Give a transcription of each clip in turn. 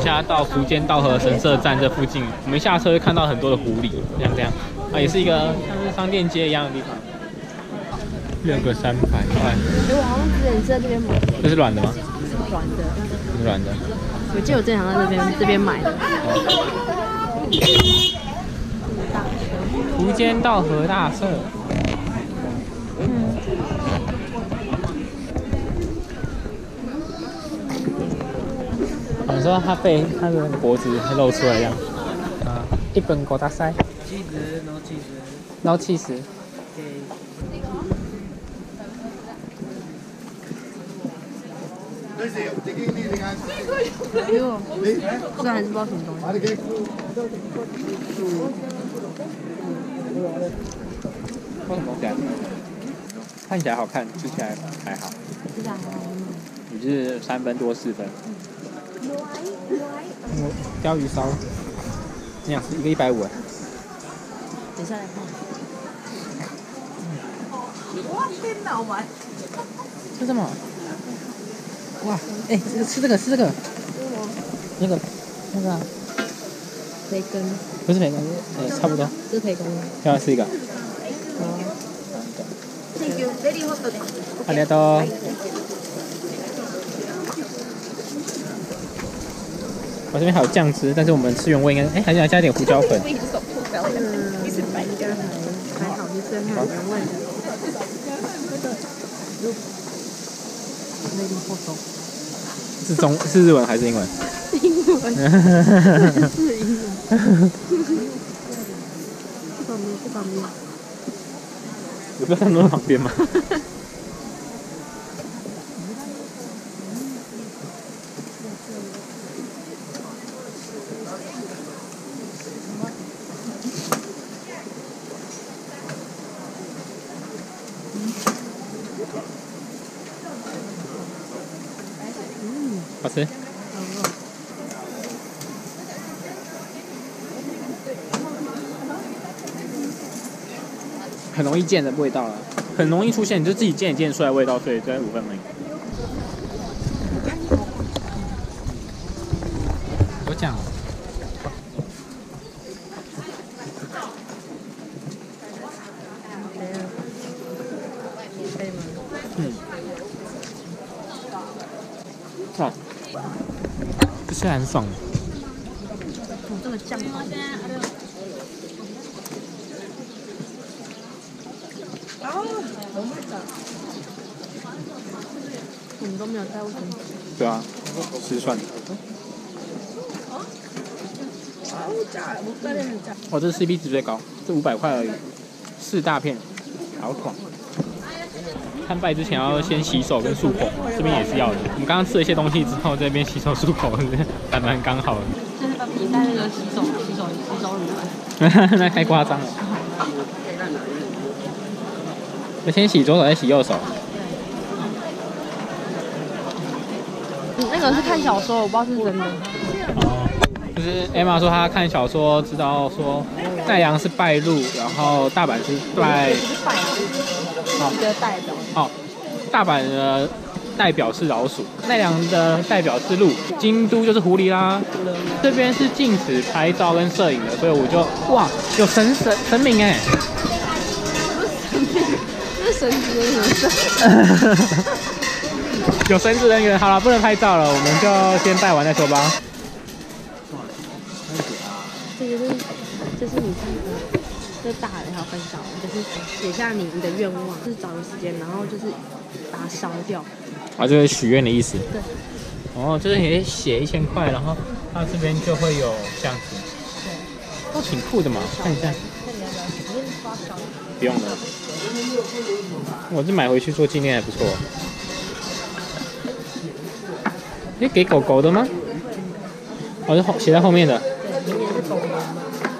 现在到福建道和神社站这附近，我们下车会看到很多的狐狸，像这样啊，也是一个像是商店街一样的地方。6个300块。 我好像之前是在这边买的。 这是软的吗？ 软的。 是软的。 我记得我之前好像在这边买的。 福建道和大社。你说他的脖子露出来一样。啊，1本狗大塞。no cheese。 哎呦，这还是不知道什么东西。 什么东西啊？看起来好看，吃起来还好。 吃起来还好。 你是3分多4分。鲷鱼烧，那样是1个150。 等一下来看。哇，电脑玩。 是什么？哇，哎，吃这个。那个。 培根。 不是培根，差不多。 这是培根吗？ 要吃一个。ありがとう。我这边还有酱汁，但是我们吃原味应该，还想加点胡椒粉。 应该还好，就是原味的。 是日文还是英文？ 英文。是英文。这旁边。 有必要站在旁边吗？好吃。很容易见的味道了，很容易出现，你就自己见也见得出来味道，所以这5分而已。有酱。 可以吗？ 哇，这吃很爽。 这个酱好。我们都没有带卫生纸。 对啊，吃蒜。哦，这是 CP 值最高，这500块而已，4大片，好爽。参拜之前要先洗手跟漱口，这边也是要的。我们刚刚吃了一些东西之后，这边洗手漱口还蛮刚好的。 就是你带那个洗手乳那太夸张了。我先洗左手，再洗右手。 那个是看小说，我不知道是真的。 哦，就是 Emma 说她看小说知道说奈良是拜鹿，然后大阪是拜。 一个代表。 哦，大阪的代表是老鼠，奈良的代表是鹿，京都就是狐狸啦。这边是禁止拍照跟摄影的，所以我就哇，有神明哎。 这是神职人员。 有神职人员，好了，不能拍照了，我们就先拜完再说吧。 这是你这大的还有分小的，就是写下你的愿望，就是找个时间，然后就是把它烧掉。 啊，就是许愿的意思。 对。 哦，就是你写1000块，然后它这边就会有这样子。对。都挺酷的嘛，看一下。不用了。我这买回去做纪念还不错。哎，给狗狗的吗？哦，是写在后面的。 对，明年是狗年嘛。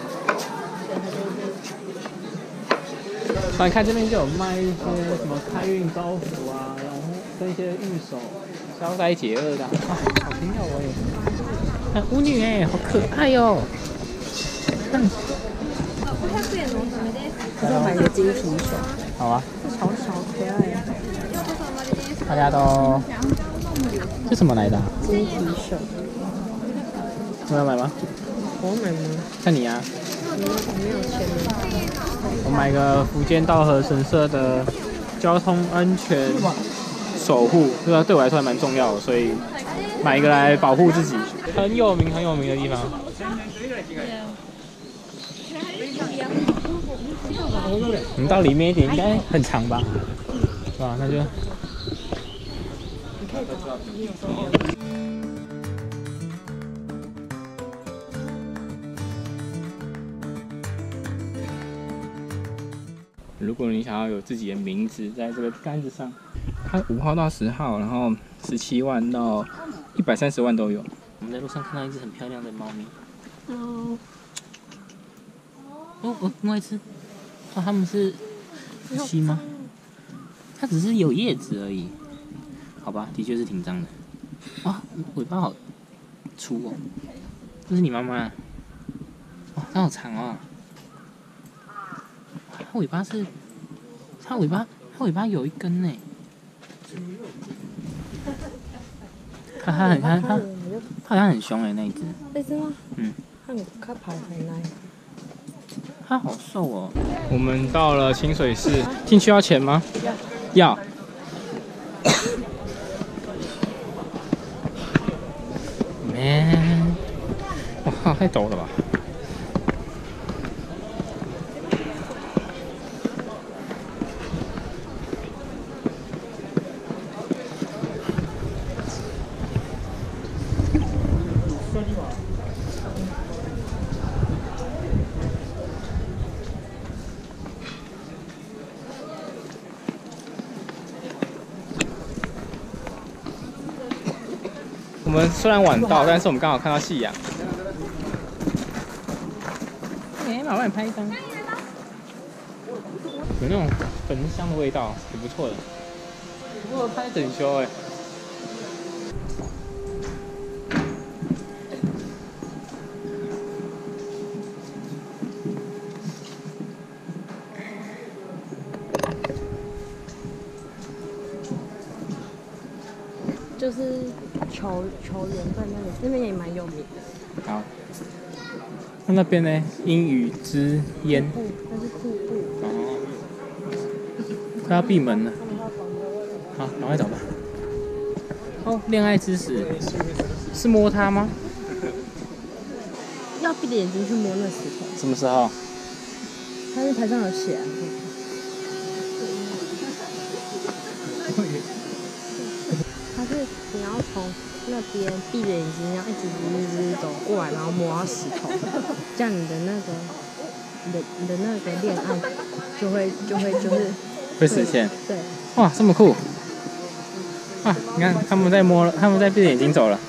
反正看这边就有卖一些什么开运招福啊，然后跟一些御守、消灾解厄的，啊，好朋友哎，舞女哎，好可爱哟。 这是买的金皮手。 好啊。 小可爱。 大家都。这什么来的？ 金皮手。 我要买吗？ 我要买吗？ 看你啊。 我没有钱了。 我买个福建道和神社的交通安全守护，这个对我来说还蛮重要的，所以买一个来保护自己。很有名的地方。我们到里面一点，应该很长吧？是吧？那就。如果你想要有自己的名字在这个杆子上，它5号到10号，然后17万到130万都有。我们在路上看到一只很漂亮的猫咪。另外一只，它们是夫妻吗？它只是有叶子而已。好吧，的确是挺脏的。哇，尾巴好粗哦。这是你妈妈？哇，它好长哦。它尾巴有一根呢。它好像很凶哎，那一只。 那只吗？ 嗯。 它爬很耐。 它好瘦哦。我们到了清水寺，进去要钱吗？要。Man， 哇，太陡了吧！我们虽然晚到，但是我们刚好看到夕阳。我帮你拍一张。有那种焚香的味道，挺不错的。不过拍整修哎。 就是球缘分那边也蛮有名的。 好。那边呢？阴雨之烟。 那是瀑布。 哦。快要闭门了。好，赶快走吧。哦，恋爱之石，是摸它吗？ 要闭着眼睛去摸那石头。 什么时候？ 它是台上有写啊。它是你要从那边闭着眼睛，然后一直走过来，然后摸到石头，这样你的那个恋爱就是会实现。 对。 哇，这么酷！啊，你看他们在摸了，他们在闭着眼睛走了。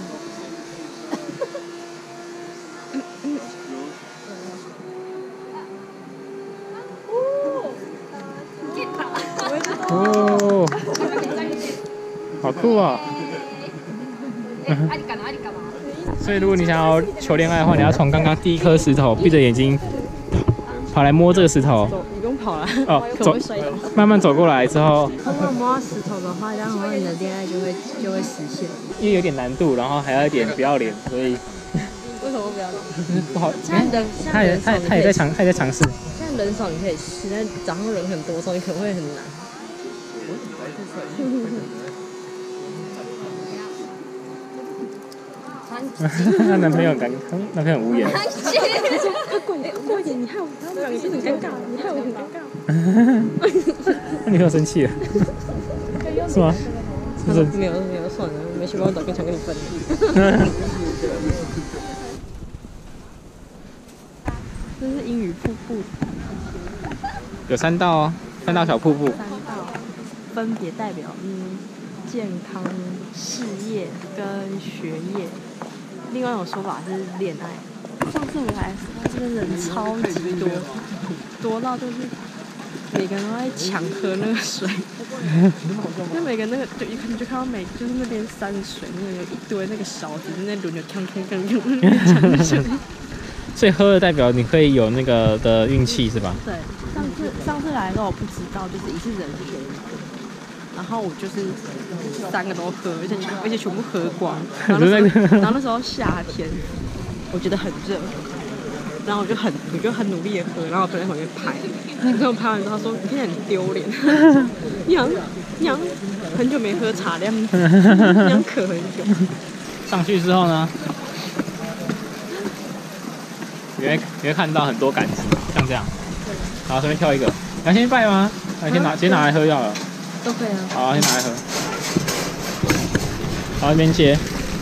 哦，好酷啊！所以如果你想要求恋爱的话，你要从刚刚第一颗石头闭着眼睛跑来摸这个石头。 你不用跑了。 哦，走，慢慢走过来之后。 如果摸到石头的话，这样的话你的恋爱就会实现。 因为有点难度，然后还要一点不要脸，所以。 为什么不要脸？ 不好。他也在尝试。 现在人少你可以试，但早上人很多的时候你可能会很难。 她男朋友很无言。 快点！你害我很尴尬，你害我很尴尬。 那你又生气了？是吗？是不是？ 没有，算了，没去帮我找更想跟你分。这是英语瀑布。 有3道哦，3道小瀑布。3 道分别代表健康、事业跟学业。另外一种说法是恋爱。上次我来的时候，这边人超级多到就是每个人都在抢喝那个水，就每个那个就你就看到就是那边山水，那有一堆那个勺子在那轮流锵抢水。 所以喝了代表你可以有那个的运气是吧？ 对，上次来的时候我不知道，就是一次人是可以买。 然后我就是3个都喝，而且全部喝光。然后那时候夏天，我觉得很热，然后我就很努力的喝，然后我朋友在旁边拍，跟我拍完之后他说你看起来很丢脸，你好像很久没喝茶的样子，你想渴很久。 上去之后呢，你会看到很多杆子，像这样，然后随便挑一个，你要先拜吗？直接拿来喝药了。 都可以啊。 好，先拿来喝。好，那边接。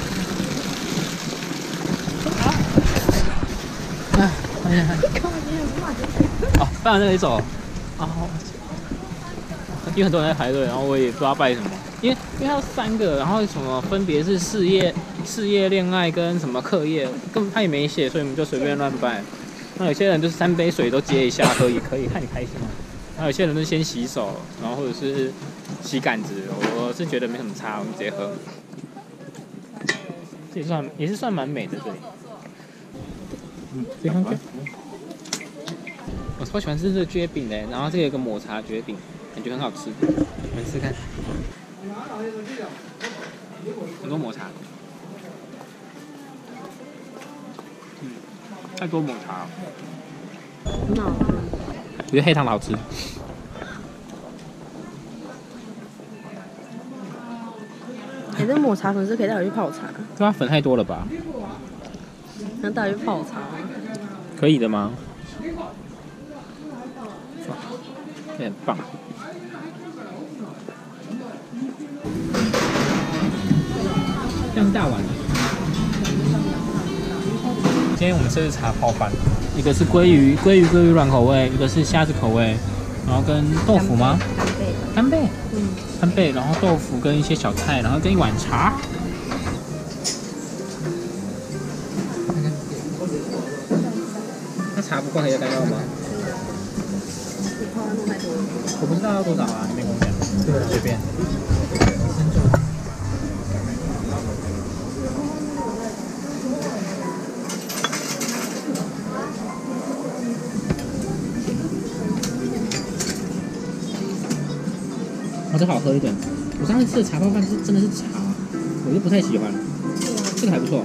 哦，拜完这个就走。哦，因为很多人在排队，然后我也不知道拜什么，因为它有3个，然后什么分别是事业、恋爱跟什么课业，根本他也没写，所以我们就随便乱拜。那有些人就是3杯水都接一下喝也可以，看你开心嘛。然后有些人就先洗手，然后或者是洗杆子，我是觉得没什么差，我们直接喝。这也是算蛮美的这里。这看看。我超喜欢吃这个蕨饼的，然后这个有个抹茶蕨饼，感觉很好吃。我们试看。很多抹茶。太多抹茶了。 很好吃。 我觉得黑糖好吃。 这抹茶粉是可以带回去泡茶。 对啊，粉太多了吧？ 能带回去泡茶吗？ 可以的吗？也很棒。这样大碗。今天我们吃的是茶泡饭，一个是鲑鱼软口味，一个是虾子口味，然后跟豆腐吗？干贝。干贝，然后豆腐跟一些小菜，然后跟一碗茶。那茶不够可以再加吗？我不知道要多少啊，你没跟我讲。对，随便。这好喝一点。我上次吃的茶泡饭是真的是茶，我就不太喜欢。这个还不错。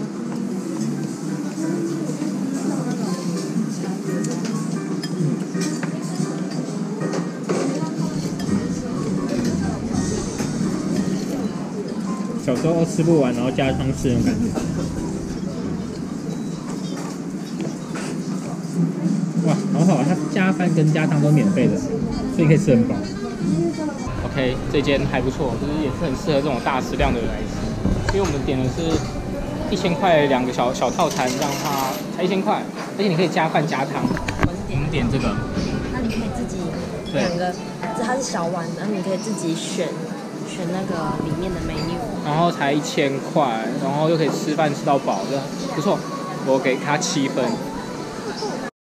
小时候吃不完，然后加汤吃那种感觉。哇，好好，它加饭跟加汤都免费的，所以可以吃很饱。OK， 这间还不错，就是也是很适合这种大食量的人来吃。因为我们点的是1000块2个小套餐，让它才1000块，而且你可以加饭加汤。我们点这个。 那你可以自己2个，它是小碗的，你可以自己选那个里面的 menu。 然后才1000块，然后又可以吃饭吃到饱，这不错。我给它7分。